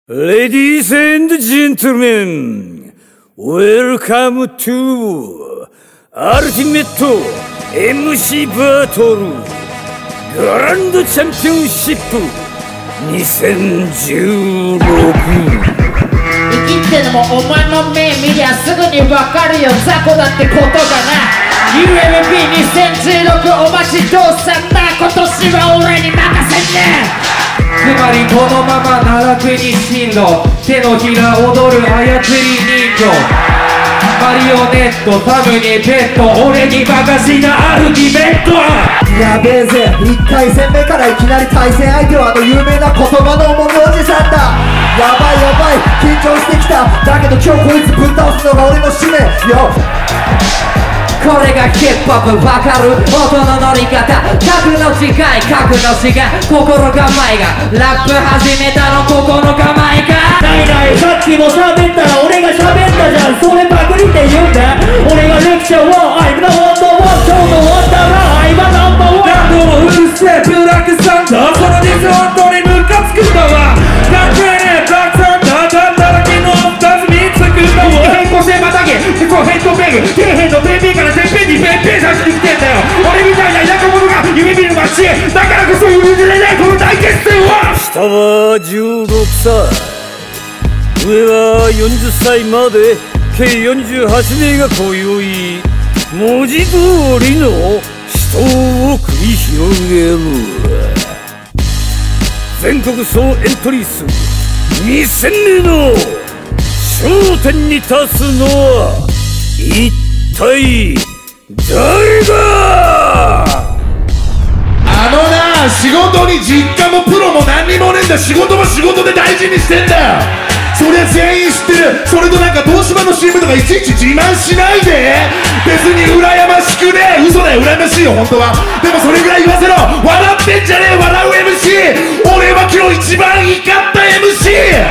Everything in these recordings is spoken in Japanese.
Ladies and gentlemen, welcome to Ultimate MC Battle Grand Championship 2016。 生きってのもお前の目見りゃすぐにわかるよ、雑魚だってことがな。UMP2016 お待ちどうさんな、今年は俺に任せね。 つまりこのまま奈落に進路、手のひら踊る操り人形、マリオネットサムにペット、俺に任しなアルティメット。 やべえぜ、1回戦目からいきなり対戦相手は有名な言葉の重みおじさんだ。やばいやばい、緊張してきた。だけど今日こいつぶっ倒すのが俺の使命よ。 これがヒップホップわかる音の乗り方、格の違い格の違い、心構えがラップ始めたの心構えか。 ないない、さっきも喋ったら俺が喋ったじゃん。それパクリって言うんだ。俺がレクチャーを I'm the one the one 今日の終わったら I'm a number one。 何度もうるせえブラックサンダー、そのディス本当にムカつくんだわ。なんてねえブラックサンダーだったら昨日2つ3つ食ったわ。変更性またぎ自己ヘッドペグ底辺のペンペンからてっぺんにペンペンさしに来てんだよ。俺みたいな田舎者が夢見る街へ、だからこそ許せれないこの大決戦は。 下は16歳、上は40歳まで計48名が今宵文字通りの死闘を繰り広げる。全国総エントリー数2000名の頂点に立つのは一体誰だ。 仕事に実家もプロも何にもねえんだ。仕事も仕事で大事にしてんだよ。そりゃ全員知ってる。それとなんか東芝の CM とかいちいち自慢しないで。別に羨ましくねえ。嘘だよ、羨ましいよ本当は。でもそれぐらい言わせろ。笑ってんじゃねえ、笑う MC。 俺は今日一番怒った MC。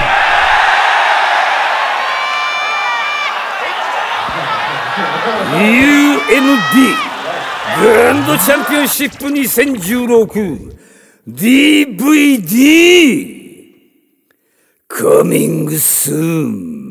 UMBグランドチャンピオンシップ2016 DVD Coming soon。